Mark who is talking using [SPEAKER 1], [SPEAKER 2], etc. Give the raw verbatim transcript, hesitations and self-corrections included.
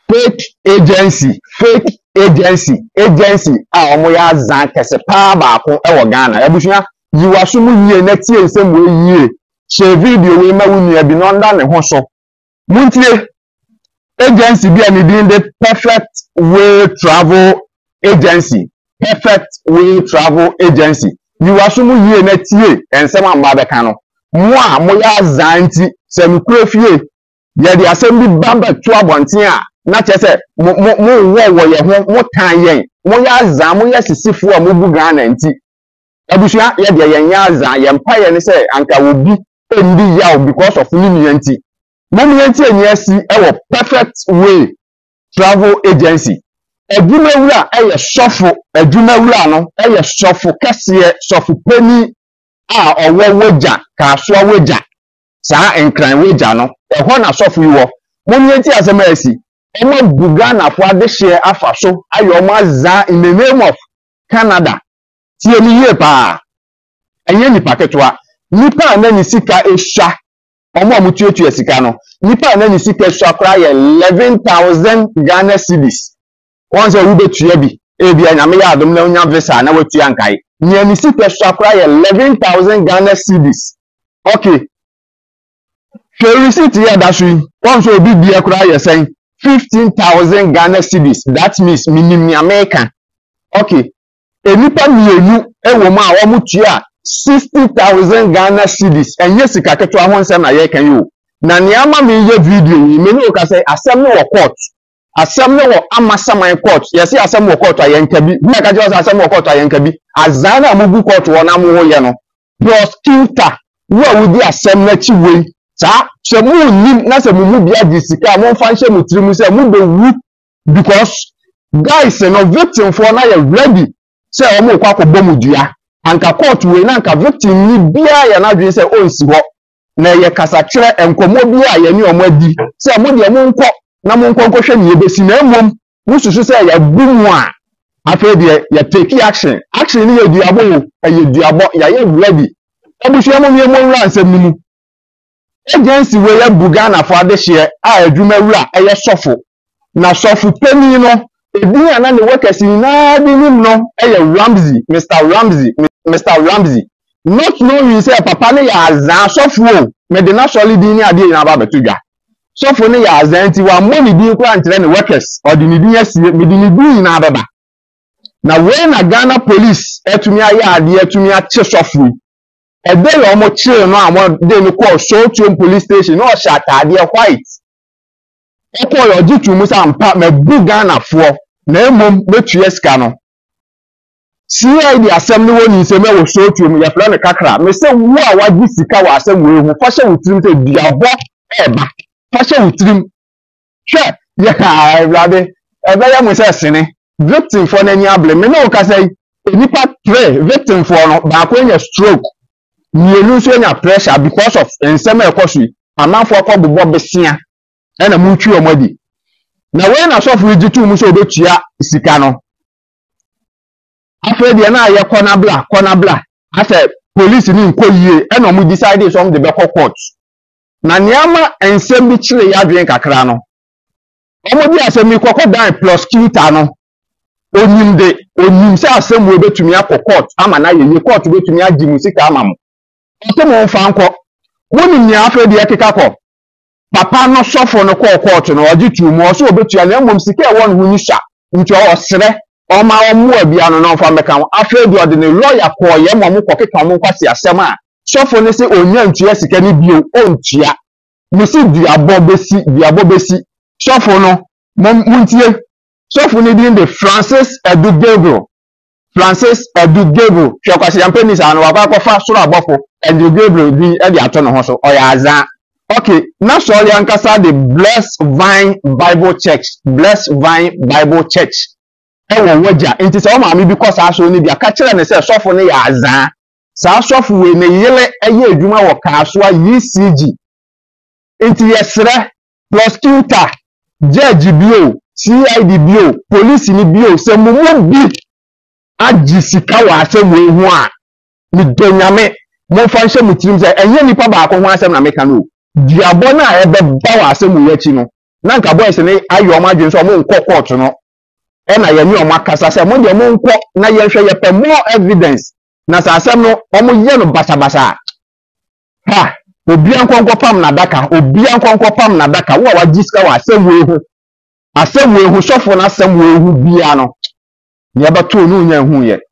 [SPEAKER 1] fake agency fake agency agency a omo ya zan kese pa baako e wo Ghana ebusua yiwaso mu yie na tie nsem we yie share video we ma wunu abi no nda ne ho so muntie agency bi ani din the Perfect Way Travel Agency Perfect Way Travel Agency yiwaso mu yie na tie ensem amba be kan no mo a mo ya zanti se mi krofie ye de asem bi bamba to abonten a na chese mo mo wo wo ye ho mo tan yen mo ya zan mo ya sisifo a mo bu Ghana nti abusua ye de yen ya zan ye mpa ye ne se anka wo bi endi yaw because of ni nti mo mi nti enye si e wo Perfect Way Travel Agency adwuma wura e ye sofo adwuma wura no e ye sofo kase sofo pani a owo woja ka so woja sa enkran woja no e ho na sofo yi wo mo mi nti asema asi ema Ghana fo ade share afa so ayo ma za in the name of Canada tie ni ye pa enye ni paketwa nipa na ni sika esha omo amutuetu esika no nipa na ni sika esha kra ye eleven thousand Ghana cedis once we betua bi e bia nyame ya adom na onya visa na watua nkai nya ni sika esha kra ye eleven thousand Ghana cedis okay the receipt here that we once we be bia kra ye sen fifteen thousand Ghana cedis that means minimum American okay enipa mienu ewo ma a omutua sixty thousand Ghana cedis enye sika keto ahon sem na ye kan yo na niama me ye video me ni o ka say asem no court asem no amasaman court yes asem no court ayenka bi me ka je asem no court ayenka bi azana amugu court wo na mo ho ye no prosecutor wo wudi asem na chi we sa se mu ni na se mu mu bia di sika mo fa nche mu tiri mu se mu be wu because guys no victim for na ye ready se o mo kwa ko bomu dua anka court we na anka victim ni bia ya na dwen se onsi ho na ye kasa kire enkomo bia ye ni omo adi se mo de mo nko na mo nko nko hwe ni ebesi na emom mususu se ya bumu a afa de ya take action action ni ye duabo ye duabo ya ye ready obuhwe mo ye mo wura ansem ni mu agency we ya Ghana for ade hye a adwuma wura eye sofo na sofo peni no edin ana ne workers na di nim no eye Ramsey Mister Ramsey Mister Ramsey not knowing say papa ne ya azan sofo me de na solid ni ade na ba betudwa sofo ne ya azan ti wa money din kwa ntere ne workers or di ni din asie me di ni din na baba na we na Ghana police etumi aye ade etumi ache sofo ebe yo mo chill no amo de ni call Sotuo police station no sha atade white e ko yo jitu musa mpa me bu Ghana fo na emom betua sika no C I D asem ni woni se me wo Sotuo mu ya fla ne kakra me se wo a wadi sika wa asem we hu fa hye wutrim se diabo eba fa hye wutrim hwe ya brade ebe ya mo se sene victim for na ni able me no ka say nipa three victim for no ba ko nya stroke mienu so nya pressure because of ensem ekosu amanfo akọbụbọ besia na mu twi omadi na we na sofu jitu mu so obetua sika no afa de na aye corner bla corner bla ase police ni nko yie e na mu decide some the beko court na niama ensem bi kire ya dwen kakra no omodi asem mi kokọ dan prosecutor no onyim de onyim se asem we betumi akọ court ama na ye court betumi agimu sika ama mo oto mo fa nko woni ni afa de ekeka ko papa no sofo no ko court no ojitu mu so obetua na mmom sika e won hu ni sha nti o sere o ma o mu abia no no fa meka afa de ode ne lawyer ko ye mo mo ko keka mo kwasi asem a sofo ne se onya ntua sika ni bio ontua mo si diabo besi diabo besi sofo no muntie sofo ne din de Francis Edu Gabriel Francis Edu Gabriel hwe kwasi yampeni sa no wa kwa fa soro abofo Edu Gabriel bi e de ato no ho so oya azan okay na so ya nkasa the Blessed Vine Bible Church Blessed Vine Bible Church e wo waja enti se o ma mi bi ko sa so ni bia ka kire ne se sofo ne ya azan sa sofo we ne yele eye adwuma wo ka so a E C G enti yesre prosecutor judge bio C I D bio police ni bio se mumu bi agi sika wa asem we hu a ni donyame mo fa nche mutirim se enye nipa ba ko ho asem na meka no diabo na ebe ba wa asem we achi no nanka boys ne ayo ma dwen so mo nkọ court no e na ye ni o makasa se mo de mo nkọ na ye hwe ye pe more evidence na sa asem no o mo ye no basa basa ha obi ankonkọ pam na daka obi ankonkọ pam na daka wo wa jiska wa asem we hu asem we hu sofo na asem we hu bia no ye ba to no nya hu ye